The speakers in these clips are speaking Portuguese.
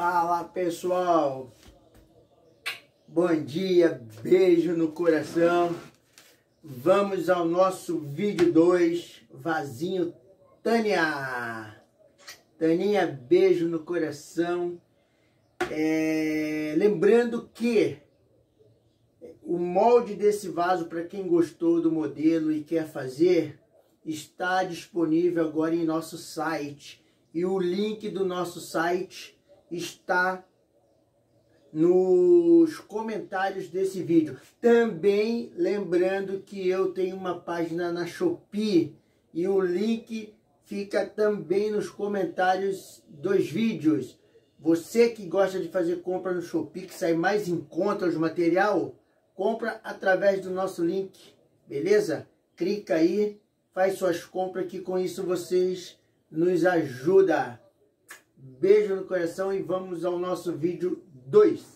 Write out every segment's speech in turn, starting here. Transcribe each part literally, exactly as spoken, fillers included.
Fala pessoal, bom dia, beijo no coração. Vamos ao nosso vídeo dois, vasinho Tânia. Taninha, beijo no coração. É, lembrando que o molde desse vaso, para quem gostou do modelo e quer fazer, está disponível agora em nosso site. E o link do nosso site está nos comentários desse vídeo. Também lembrando que eu tenho uma página na Shopee e o link fica também nos comentários dos vídeos. Você que gosta de fazer compra no Shopee, que sai mais em conta os material, compra através do nosso link, beleza? Clica aí, faz suas compras, que com isso vocês nos ajudam. Beijo no coração e vamos ao nosso vídeo dois.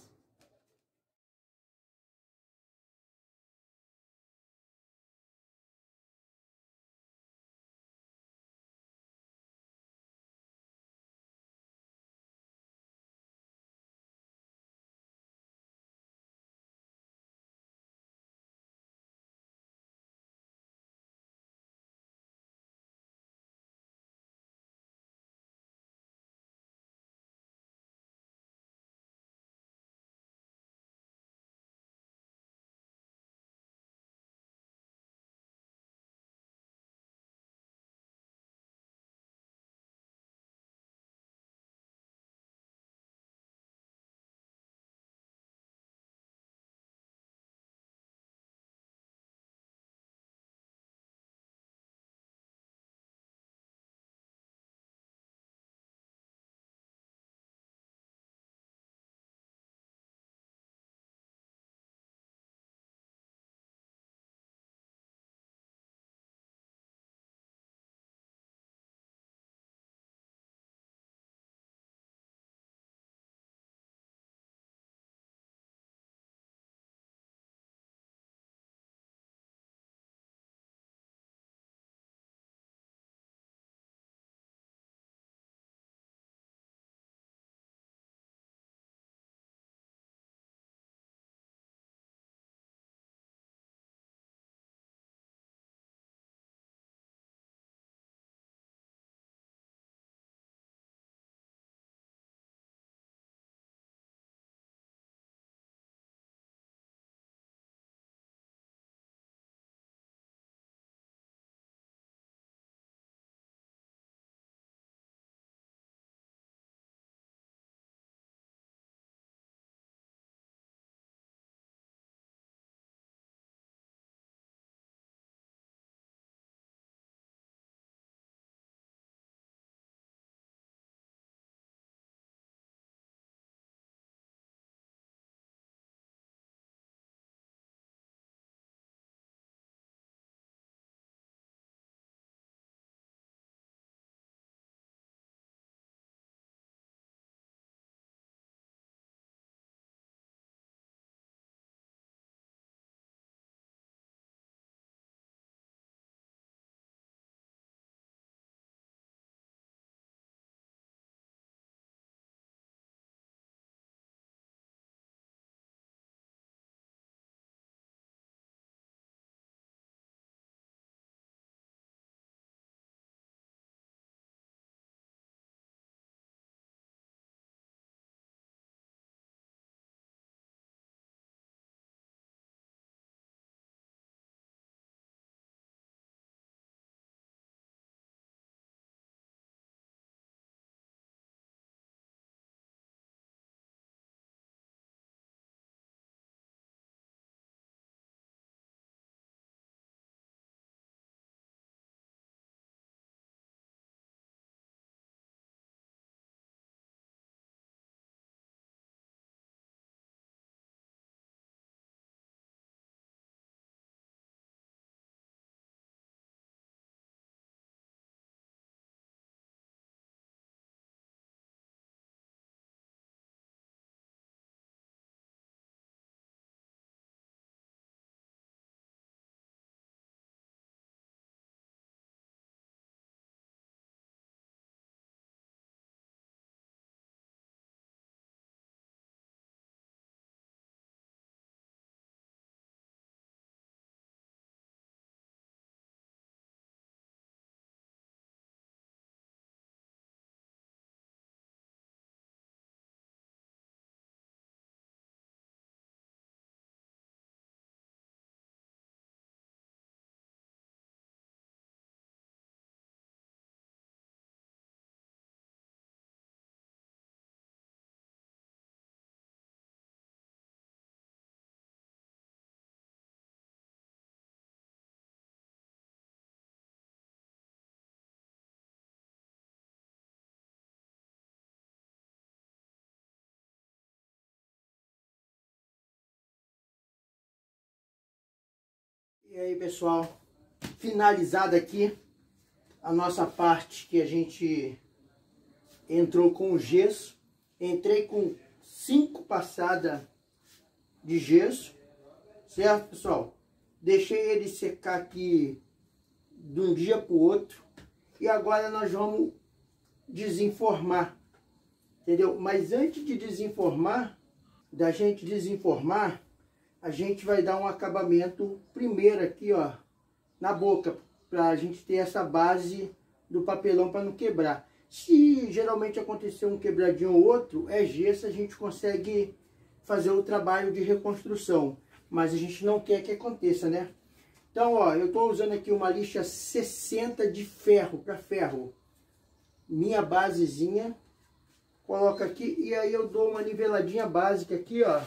E aí, pessoal, finalizada aqui a nossa parte que a gente entrou com o gesso. Entrei com cinco passadas de gesso, certo, pessoal? Deixei ele secar aqui de um dia para o outro. E agora nós vamos desenformar, entendeu? Mas antes de desenformar, da gente desenformar, a gente vai dar um acabamento primeiro aqui, ó, na boca, para a gente ter essa base do papelão para não quebrar. Se geralmente acontecer um quebradinho ou outro, é gesso, a gente consegue fazer o trabalho de reconstrução. Mas a gente não quer que aconteça, né? Então, ó, eu estou usando aqui uma lixa sessenta de ferro, para ferro. Minha basezinha. Coloco aqui e aí eu dou uma niveladinha básica aqui, ó.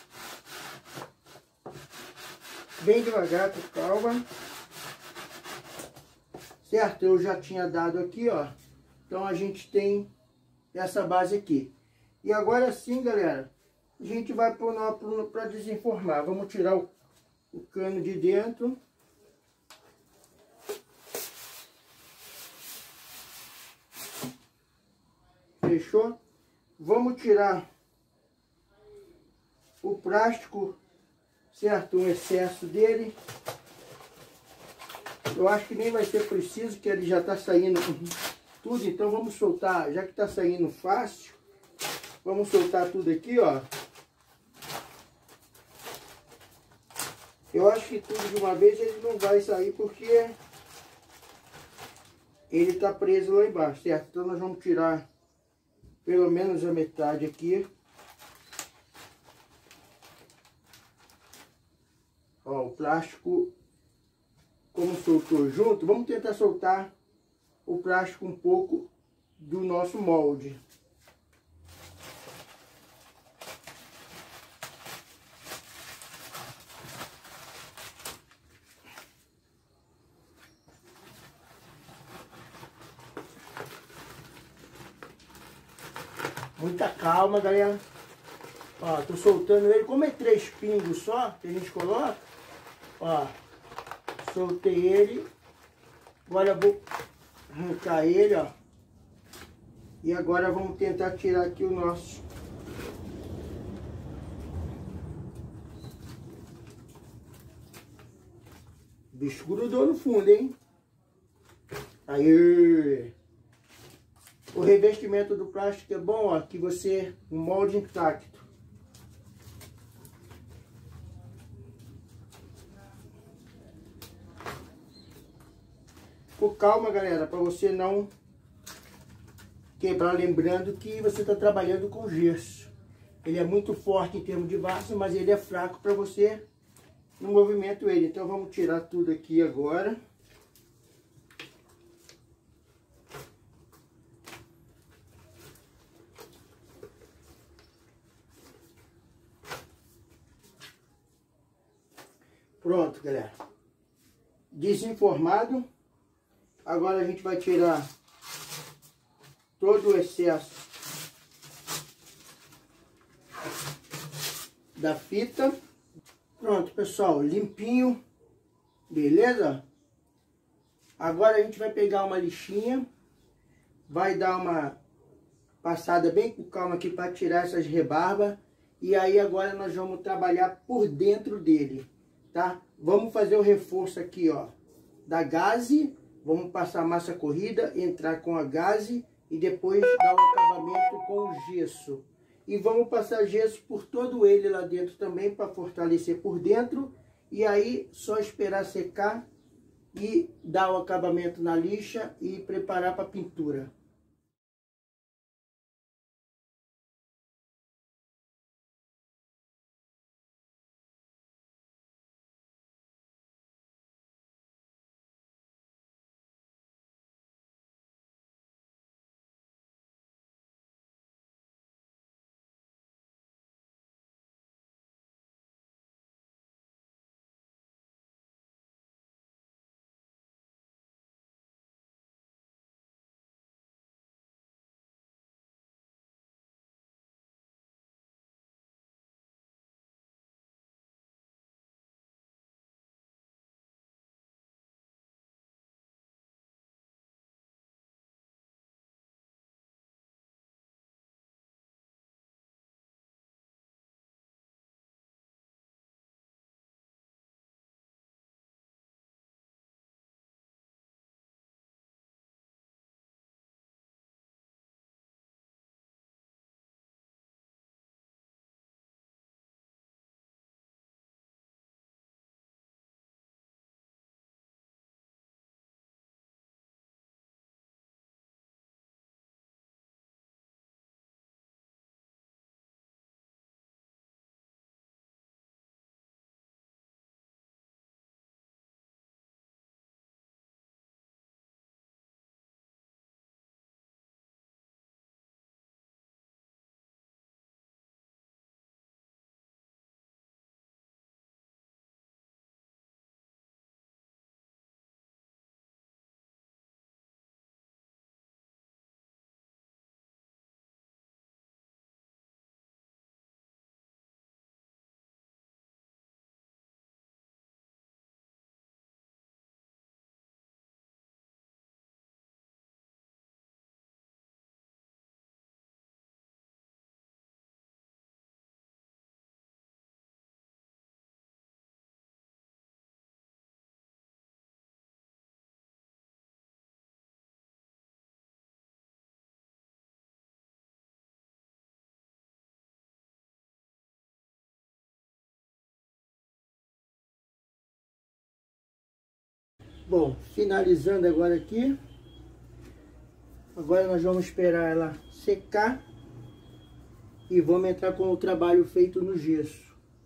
Bem devagar, com calma. Certo? Eu já tinha dado aqui, ó. Então a gente tem essa base aqui. E agora sim, galera, a gente vai para desenformar. Vamos tirar o, o cano de dentro. Fechou? Vamos tirar o plástico, certo? O excesso dele. Eu acho que nem vai ser preciso, que ele já está saindo tudo. Então vamos soltar, já que está saindo fácil, vamos soltar tudo aqui, ó. Eu acho que tudo de uma vez ele não vai sair, porque ele está preso lá embaixo, certo? Então nós vamos tirar pelo menos a metade aqui. Ó, o plástico, como soltou junto, vamos tentar soltar o plástico um pouco do nosso molde. Muita calma, galera. Ó, tô soltando ele. Como é três pingos só que a gente coloca, ó, soltei ele. Agora eu vou arrancar ele, ó. E agora vamos tentar tirar aqui o nosso. O bicho grudou no fundo, hein? Aí. O revestimento do plástico é bom, ó, que você, o molde intacto. Com calma, galera, para você não quebrar, lembrando que você está trabalhando com gesso. Ele é muito forte em termos de massa, mas ele é fraco para você no movimento ele. Então vamos tirar tudo aqui agora. Pronto, galera. Desenformado. Agora a gente vai tirar todo o excesso da fita. Pronto, pessoal, limpinho. Beleza? Agora a gente vai pegar uma lixinha. Vai dar uma passada bem com calma aqui para tirar essas rebarbas. E aí agora nós vamos trabalhar por dentro dele. Tá? Vamos fazer o reforço aqui, ó, da gaze. Vamos passar massa corrida, entrar com a gaze e depois dar o acabamento com o gesso. E vamos passar gesso por todo ele lá dentro também, para fortalecer por dentro. E aí só esperar secar e dar o acabamento na lixa e preparar para pintura. Bom, finalizando agora aqui. Agora nós vamos esperar ela secar e vamos entrar com o trabalho feito no gesso.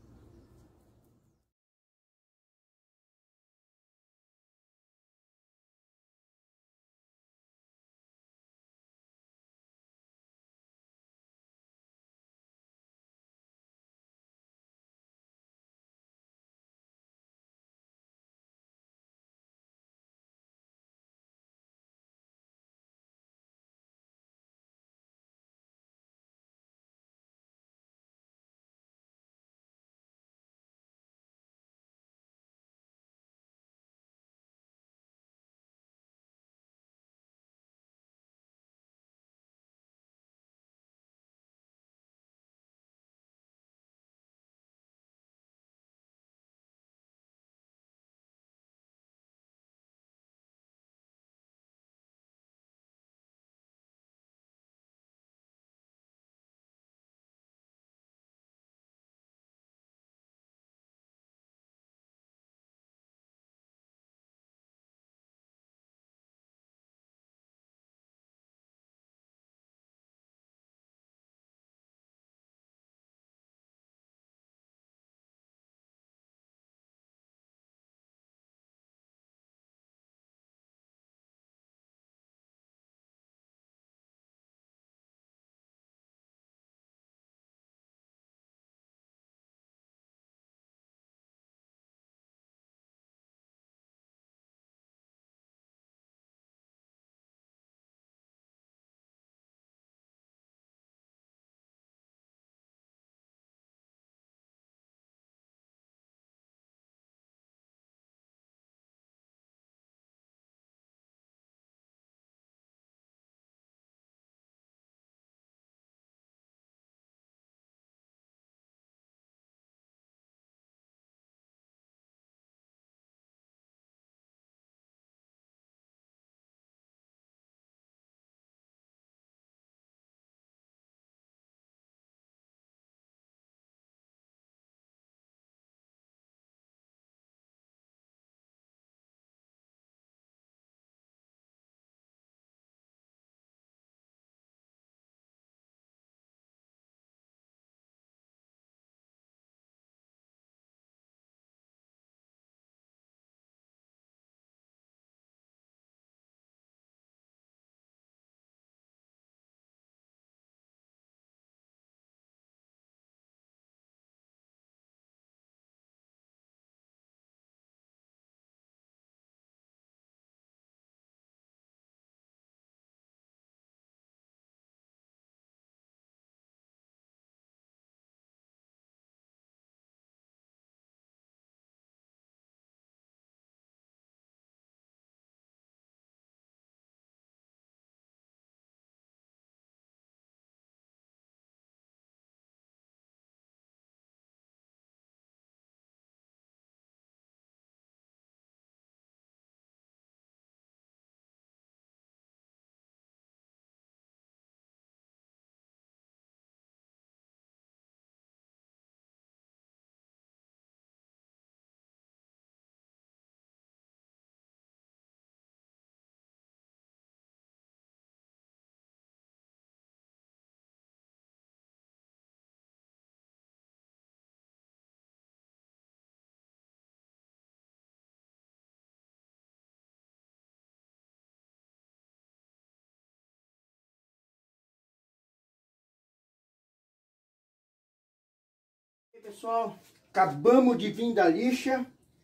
Pessoal, acabamos de vir da lixa,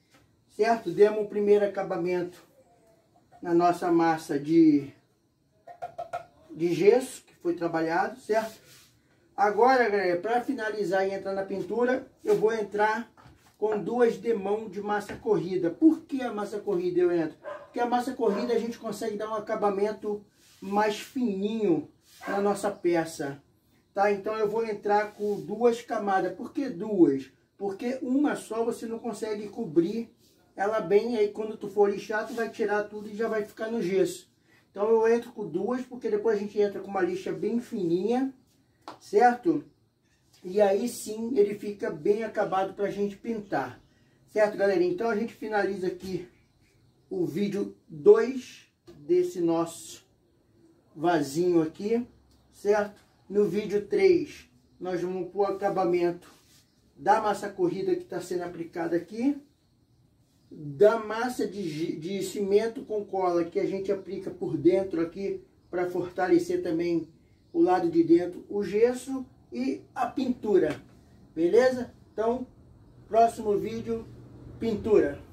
certo? Demos o primeiro acabamento na nossa massa de, de gesso, que foi trabalhado, certo? Agora, galera, para finalizar e entrar na pintura, eu vou entrar com duas demãos de massa corrida. Por que a massa corrida eu entro? Porque a massa corrida a gente consegue dar um acabamento mais fininho na nossa peça. Tá? Então eu vou entrar com duas camadas. Por que duas? Porque uma só você não consegue cobrir ela bem. Aí quando tu for lixar, tu vai tirar tudo e já vai ficar no gesso. Então eu entro com duas, porque depois a gente entra com uma lixa bem fininha, certo? E aí sim ele fica bem acabado pra gente pintar. Certo, galera? Então a gente finaliza aqui o vídeo dois desse nosso vasinho aqui, certo? No vídeo três, nós vamos pôr o acabamento da massa corrida que está sendo aplicada aqui, da massa de, de cimento com cola que a gente aplica por dentro aqui, para fortalecer também o lado de dentro, o gesso e a pintura, beleza? Então, próximo vídeo, pintura.